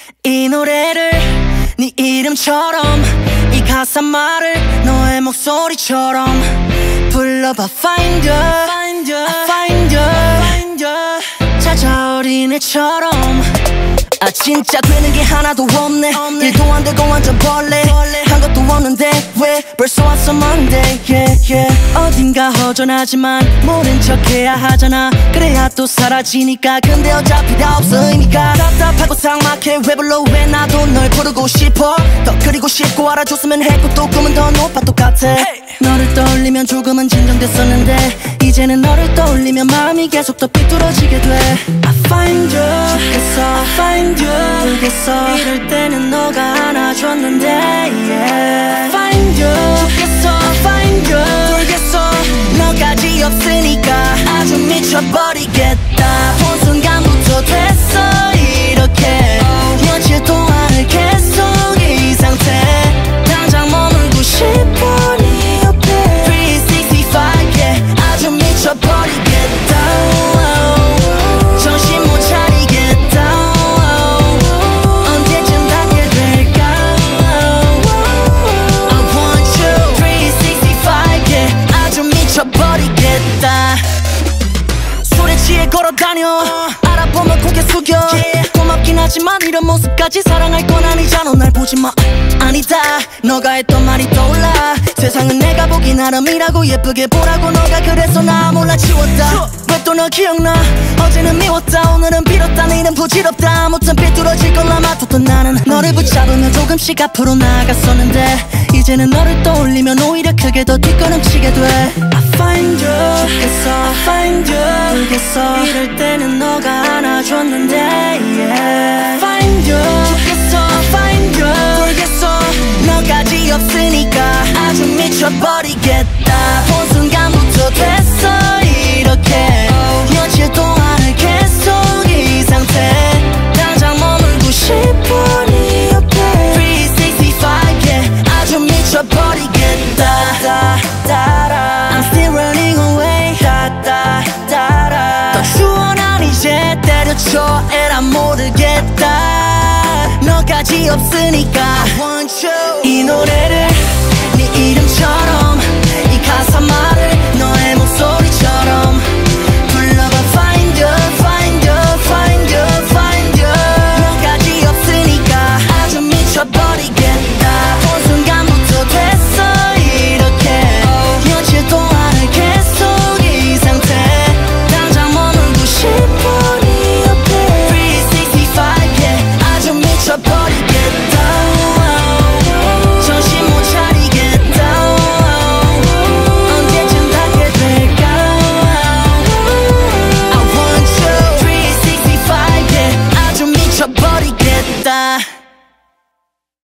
이 노래를 네 이름처럼 이 가사 말을 너의 목소리처럼 불러봐 Find you, find you 찾아 어린애처럼 아 진짜 되는 게 하나도 없네 일도 안 되고 완전 벌레 한 것도 없는데 왜 벌써 왔어 Monday 어딘가 허전하지만 모른 척해야 하잖아 그래야 또 사라지니까 근데 어차피 다 없어 의미가 답답하고 삭막해 왜 불러 왜 나도 널 부르고 싶어 더 그리고 싶고 알아줬으면 했고 또 꿈은 더 높아 똑같아 너를 떠올리면 조금은 진정됐었는데 이제는 너를 떠올리면 마음이 계속 더 삐뚤어지게 돼 I find you 죽겠어 I find you 울겠어 이럴 때는 너가 안아줬는데 I find you 죽겠어 I find you 울겠어 너까지 없으니까 아주 미쳐버리겠다 본 순간부터 됐어 이렇게 며칠 동안을 계속 이 상태 당장 머물고 싶어 네 옆에 365 yeah 아주 미쳐버리겠다 정신 못 차리겠다 언제쯤 닿게 될까 I want you 365 yeah 아주 미쳐버리겠다 술에 취해 걸어다녀 알아보면 고개 숙여 고맙긴 하지만 이런 모습까지 사랑할 건 아니잖아 날 보지마 아니다 너가 했던 말이 떠올라 세상은 내가 보기 나름이라고 예쁘게 보라고 너가 그래서 나 몰라 지웠다 왜 또 너 기억나 어제는 미웠다 오늘은 빌었다 내일은 부질없다 아무튼 삐뚤어질 걸 아마뒀던 나는 너를 붙잡으며 조금씩 앞으로 나아갔었는데 이제는 너를 떠올리면 오히려 크게 더 뒷걸음치게 돼 I find you 죽겠어 I find you 울겠어 이럴 때는 너가 안아줬는데 I find you 죽겠어 I find you 울겠어 너까지 없으니까 아주 미쳐버리겠다 본 순간부터 됐어 이렇게 며칠 동안을 계속 이 상태 당장 머물고 싶어 네 옆에 365 yeah 아주 미쳐버리겠다 I'm still running away 더 추워난 이제 때려쳐 에라 모르겠다 너까지 없으니까 I want you 이 노래를